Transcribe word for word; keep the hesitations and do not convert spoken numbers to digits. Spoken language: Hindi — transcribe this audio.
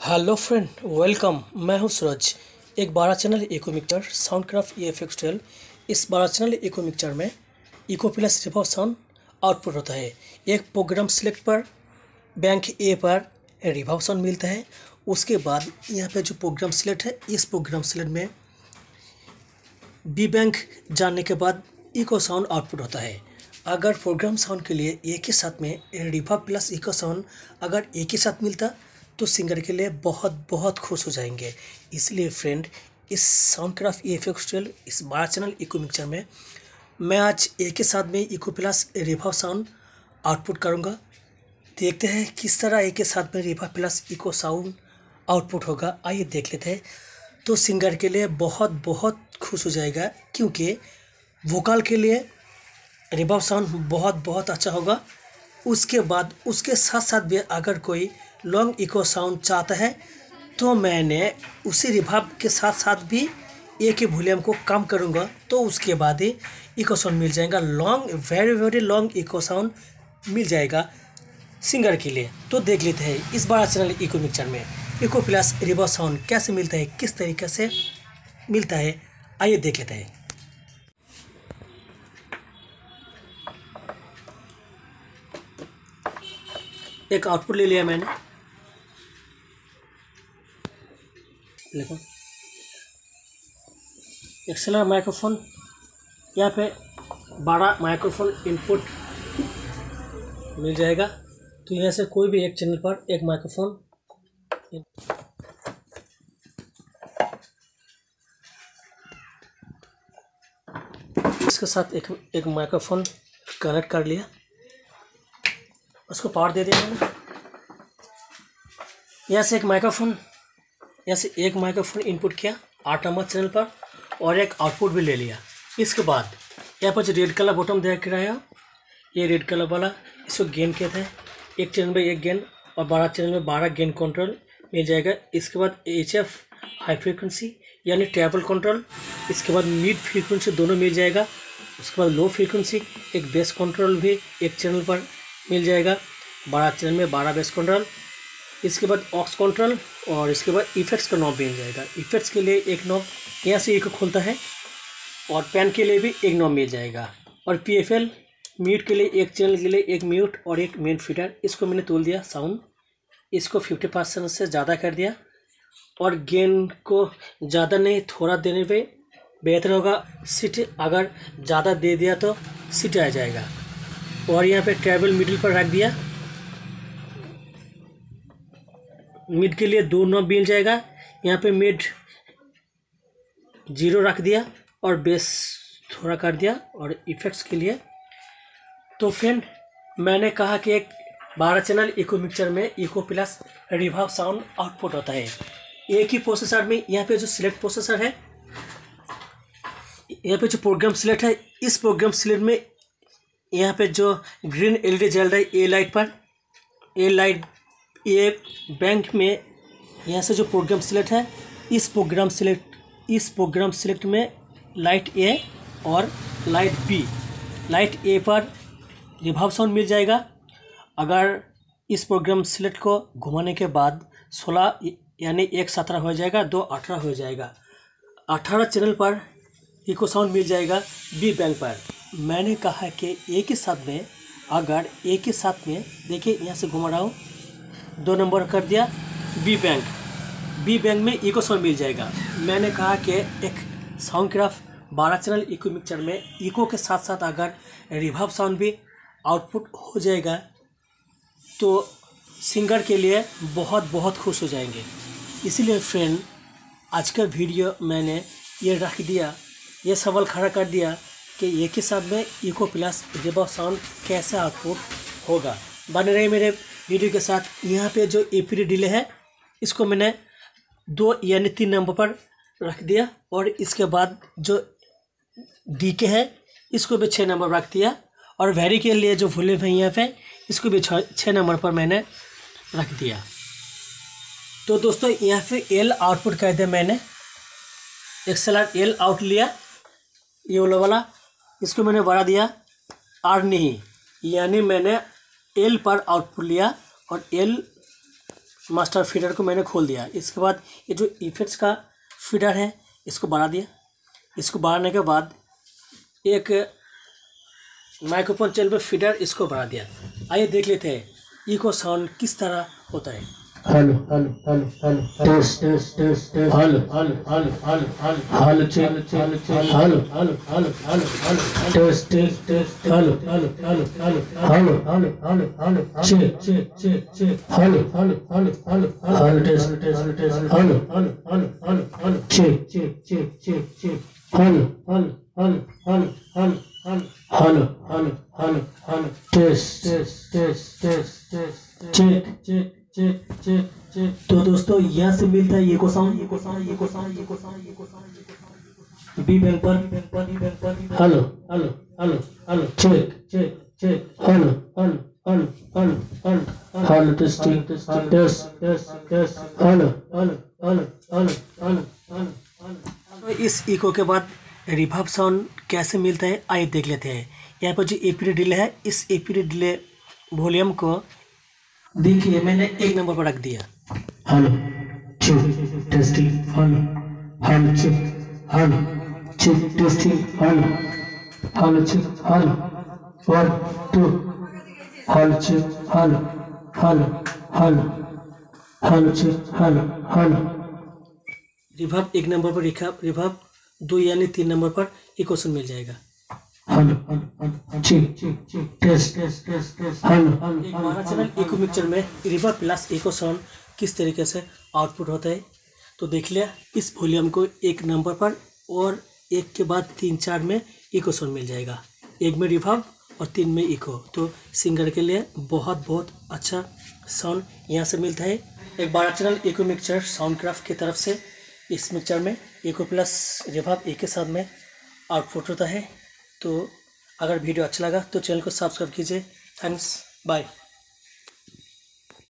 Hello friend, welcome. मैं हूं सूरज। एक बारह channel echo mixer Soundcraft E F X twelve. इस बारह चैनल इको मिक्सर में echo plus reverb sound output होता है। एक प्रोग्राम सेलेक्ट पर बैंक ए पर रिवर्ब साउंड मिलता है। उसके बाद यहाँ पे जो प्रोग्राम सेलेक्ट है, इस प्रोग्राम सेलेक्ट में बी बैंक जानने के बाद इको साउंड आउटपुट होता है। अगर प्रोग्राम साउंड के लिए एक ही साथ में रिवर्ब प्लस इको साउंड अगर एक ही साथ मिलता तो सिंगर के लिए बहुत बहुत खुश हो जाएंगे। इसलिए फ्रेंड, इस Soundcraft E F X twelve इस बारह चैनल इको मिक्सर में मैं आज एक ही साथ में echo plus reverb sound output करूंगा। देखते हैं किस तरह एक ही साथ में reverb plus echo sound output होगा। आइए देख लेते हैं। तो सिंगर के लिए बहुत बहुत खुश हो जाएगा, क्योंकि वोकल के लिए रिवर्ब साउंड बहुत बहुत अच्छा होगा। उसके बाद उसके साथ साथ भी अगर कोई लॉन्ग इको साउंड चाहता है तो मैंने उसी रिवर्ब के साथ साथ भी एक ही वॉल्यूम को कम करूंगा, तो उसके बाद ही इको साउंड मिल जाएगा। Long very very long echo sound मिल जाएगा सिंगर के लिए। तो देख लेते हैं इस बारह चैनल इको मिक्सर में इको प्लस रिवर्ब साउंड कैसे मिलता है, किस तरीके से मिलता है। आइए देख लेते हैं। एक आउटपुट ले लिया मैंने, देखो एक्सेलर माइक्रोफोन। यहाँ पे बारह माइक्रोफोन इनपुट मिल जाएगा। तो यहाँ से कोई भी एक चैनल पर एक माइक्रोफोन, इसके साथ एक एक माइक्रोफोन कनेक्ट कर लिया, उसको पावर दे दिया मैंने। यहाँ से एक माइक्रोफोन यहाँ से एक माइक्रोफोन इनपुट किया आठ नंबर चैनल पर और एक आउटपुट भी ले लिया। इसके बाद यहाँ पर जो रेड कलर बटन देख रहे हो, ये रेड कलर वाला, इसको गेन कहते हैं। एक चैनल में एक गेन और बारह चैनल में बारह गेन कंट्रोल मिल जाएगा। इसके बाद एच एफ हाई फ्रीक्वेंसी यानी ट्रैवल कंट्रोल, इसके बाद मिड फ्रीक्वेंसी दोनों मिल जाएगा। उसके बाद लो फ्रीक्वेंसी एक बेस कंट्रोल भी एक चैनल पर मिल जाएगा। बारह चैनल में बारह बेस कंट्रोल। इसके बाद ऑक्स कंट्रोल और इसके बाद इफेक्ट्स का नॉब मिल जाएगा। इफेक्ट्स के लिए एक नॉब यहाँ से एक खुलता है और पैन के लिए भी एक नॉब मिल जाएगा। और पी एफ एल म्यूट के लिए एक चैनल के लिए एक म्यूट और एक मेन फीडर। इसको मैंने तोल दिया साउंड, इसको फिफ्टी परसेंट से ज़्यादा कर दिया और गेन को ज़्यादा नहीं थोड़ा देने पे बेहतर होगा। सीट अगर ज़्यादा दे दिया तो सीट आ जाएगा। और यहाँ पे ट्रैवल मिडिल पर रख दिया। मिड के लिए दो नॉब मिल जाएगा। यहाँ पे मिड जीरो रख दिया और बेस थोड़ा कर दिया। और इफेक्ट्स के लिए तो फ्रेंड, मैंने कहा कि एक बारह चैनल इको मिक्सर में echo plus reverb sound output होता है एक ही प्रोसेसर में। यहाँ पे जो सिलेक्ट प्रोसेसर है, यहाँ पे जो प्रोग्राम सिलेक्ट है, इस प्रोग्राम सिलेक्ट में यहाँ पे जो ग्रीन एल ई डी जल रहा है ए लाइट पर, ए लाइट ए बैंक में यहाँ से जो प्रोग्राम सिलेक्ट है, इस प्रोग्राम सिलेक्ट इस प्रोग्राम सिलेक्ट में लाइट ए और लाइट बी, लाइट ए पर रिवर्ब साउंड मिल जाएगा। अगर इस प्रोग्राम सिलेक्ट को घुमाने के बाद सोलह यानी एक सत्रह हो जाएगा, दो अठारह हो जाएगा। अठारह चैनल पर इको साउंड मिल जाएगा बी बैंक पर। मैंने कहा कि एक ही साथ में अगर एक ही साथ में देखिए, यहाँ से घुमा रहा हूँ, दो नंबर कर दिया बी बैंक। बी बैंक में इको साउंड मिल जाएगा। मैंने कहा कि एक साउंडक्राफ्ट बारह चैनल इको मिक्सर में इको के साथ साथ अगर रिवर्ब साउंड भी आउटपुट हो जाएगा तो सिंगर के लिए बहुत बहुत खुश हो जाएंगे। इसीलिए फ्रेंड, आज का वीडियो मैंने ये रख दिया, ये सवाल खड़ा कर दिया कि एक ही साथ में इको प्लस रिवर्ब साउंड कैसे आउटपुट होगा। बने रहे मेरे वीडियो के साथ। यहाँ पे जो ए पी डी डिले है, इसको मैंने दो यानी तीन नंबर पर रख दिया। और इसके बाद जो डी के है, इसको भी छः नंबर रख दिया। और वेरी के लिए जो वॉल्यूम है यहाँ पे, इसको भी छः नंबर पर मैंने रख दिया। तो दोस्तों, यहाँ पे एल आउटपुट कर दिया मैंने। एक्सेलर एल आउट लिया, ये वाला, इसको मैंने बढ़ा दिया। आर नहीं, यानी मैंने एल पर आउटपुट लिया और एल मास्टर फीडर को मैंने खोल दिया। इसके बाद ये जो इफेक्ट्स का फीडर है इसको बढ़ा दिया। इसको बढ़ाने के बाद एक माइक्रोफोन चैनल पे फीडर इसको बढ़ा दिया। आइए देख लेते हैं इको साउंड किस तरह होता है। Hello hello hello hello test test test hello hello hello hello hello hello check hello check hello hello hello hello hello test test test hello hello hello hello hello hello hello hello check check check check hello hello hello hello hello test test test hello hello hello hello hello check check check check check hello hello hello hello hello hello hello hello hello test test test test test check check check check check. तो दोस्तों यहाँ से मिलता है echo sound echo sound echo sound echo sound echo sound B bank पर बी बैंक पर बी बैंक पर hello hello hello hello check check check hello hello hello hello hello hello testing test test test test hello hello hello hello hello तो इस इको के बाद रिवर्ब साउंड कैसे मिलता है आइए देख लेते हैं। यहाँ पर जो एपीडी डिले है इस एपीडी डिले वॉल्यूम को देखिए मैंने एक नंबर पर रख दिया। Hello check testing hello hello check hello check testing hello hello check hello one two hello check hello hello hello hello check hello hello. Reverb एक नंबर पर रिवर्ब रिवर्ब दो यानी तीन नंबर पर इको साउंड मिल जाएगा। Hello hello check check check test test test test hello hello एक हमारा चैनल इको मिक्सचर में रिवर्ब प्लस इको साउंड किस तरीके से आउटपुट होता है तो देख लिया। इस वॉल्यूम को एक नंबर पर और एक के बाद तीन चार में इको साउंड मिल जाएगा। एक में रिवर्ब और तीन में इको, तो सिंगर के लिए बहुत बहुत अच्छा साउंड यहाँ से मिलता है। एक बार channel echo mixture Soundcraft की तरफ से इस मिक्सचर में इको प्लस रिवर्ब एक के साथ में आउटपुट होता है। तो अगर वीडियो अच्छा लगा तो चैनल को सब्सक्राइब कीजिए। Thanks, bye.